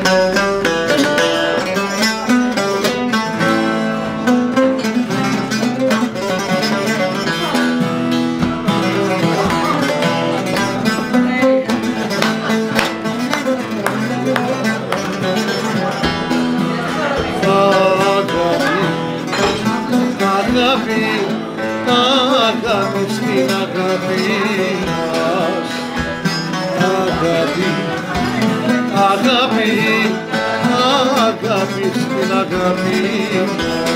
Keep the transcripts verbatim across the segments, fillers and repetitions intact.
Αγάπη στην αγάπη μας, αγάπη, αγάπη, αγάπη στην αγάπη μας.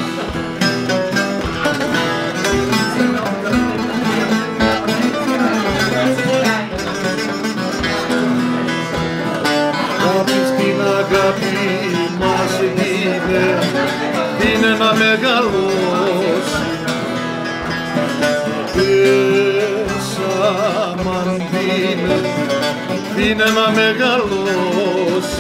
Αγάπη στην αγάπη μας δίνε, δίνε να μεγαλώσει. Πέσαμαν δίνε, δίνε να μεγαλώσει.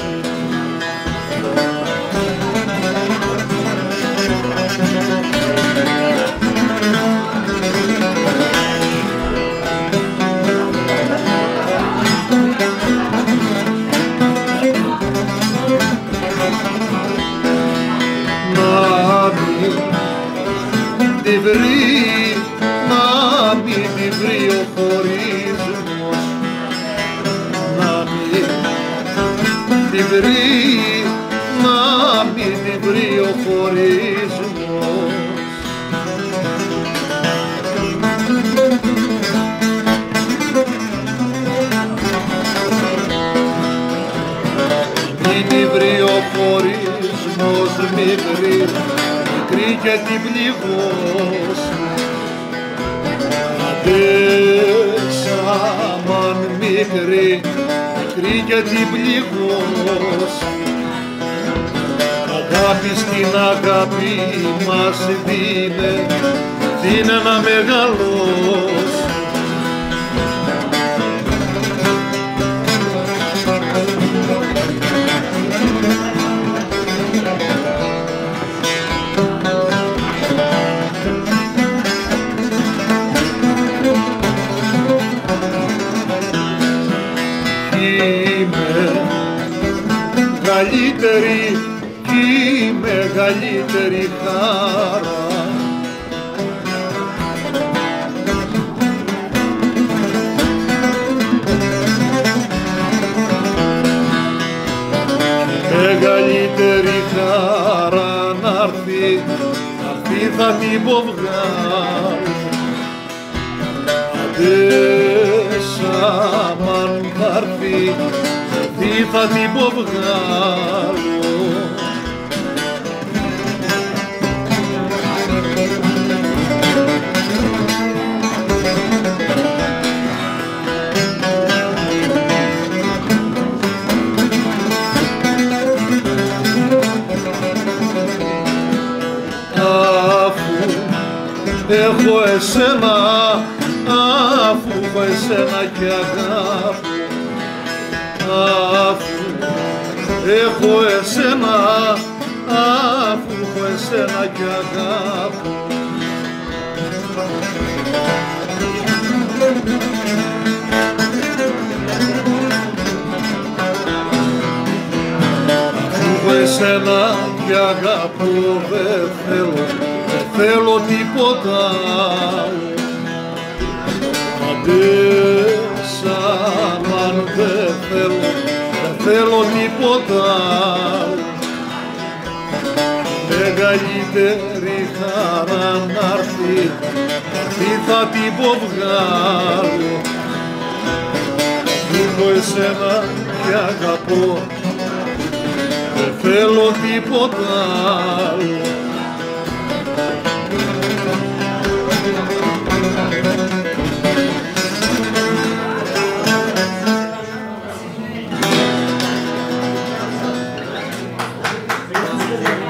Να μην τη βρει, να μην τη βρει ο χωρισμός, να μην τη βρει, να μην τη βρει ο χωρισμός. Μην τη βρει ο χωρισμός, μην βρει, μικρή και την πληγώσει. Αντέξαμαν μικρή, μικρή και την πληγώσει. Αγάπη στην αγάπη μας δίνε, δίνε να μεγαλώσει. Μεγαλύτερη κι η μεγαλύτερη χαρά, μεγαλύτερη χαρά να'ρθεί, να'ρθεί θα την πω βγάλω. Αντέσαμαν να'ρθεί, τι θα την πω βγάλω. Αφού έχω εσένα, αφού έχω εσένα και αγάπη, αφού έχω εσένα, αφού έχω εσένα κι αγάπη. Αφού έχω εσένα κι αγαπώ, δεν θέλω, δεν θέλω τίποτα άλλο. Αντέσαμαν δεν θέλω, δεν θέλω τίποτα άλλο. Μεγαλύτερη χαρά να'ρθεί, να'ρθεί θα την πω βγάλω. Έχω εσένα και αγαπώ, δεν θέλω τίποτα άλλο. Gracias.